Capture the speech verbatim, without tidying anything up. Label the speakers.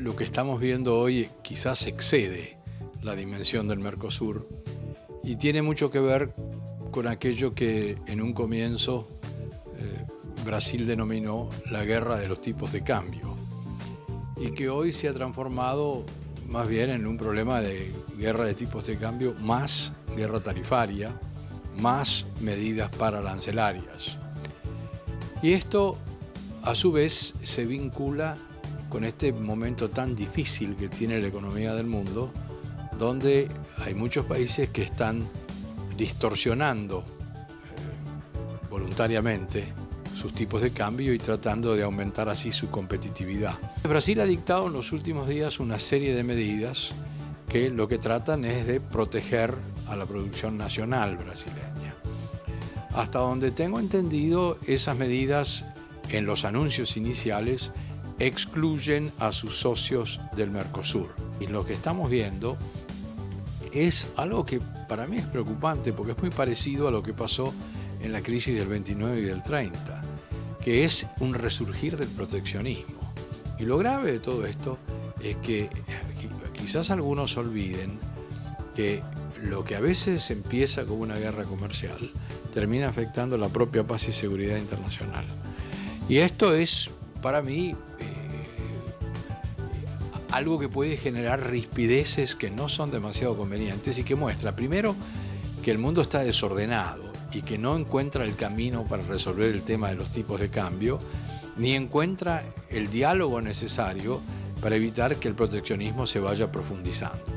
Speaker 1: lo que estamos viendo hoy quizás excede la dimensión del Mercosur y tiene mucho que ver con aquello que en un comienzo eh, Brasil denominó la guerra de los tipos de cambio y que hoy se ha transformado más bien en un problema de guerra de tipos de cambio más guerra tarifaria, más medidas pararancelarias. Y esto a su vez se vincula con este momento tan difícil que tiene la economía del mundo, donde hay muchos países que están distorsionando eh, voluntariamente sus tipos de cambio y tratando de aumentar así su competitividad. Brasil ha dictado en los últimos días una serie de medidas que lo que tratan es de proteger a la producción nacional brasileña. Hasta donde tengo entendido, esas medidas en los anuncios iniciales excluyen a sus socios del Mercosur. Y lo que estamos viendo es algo que para mí es preocupante porque es muy parecido a lo que pasó en la crisis del veintinueve y del treinta, que es un resurgir del proteccionismo. Y lo grave de todo esto es que quizás algunos olviden que lo que a veces empieza como una guerra comercial termina afectando la propia paz y seguridad internacional. Y esto es, para mí, eh, algo que puede generar rispideces que no son demasiado convenientes y que muestra, primero, que el mundo está desordenado y que no encuentra el camino para resolver el tema de los tipos de cambio, ni encuentra el diálogo necesario para evitar que el proteccionismo se vaya profundizando.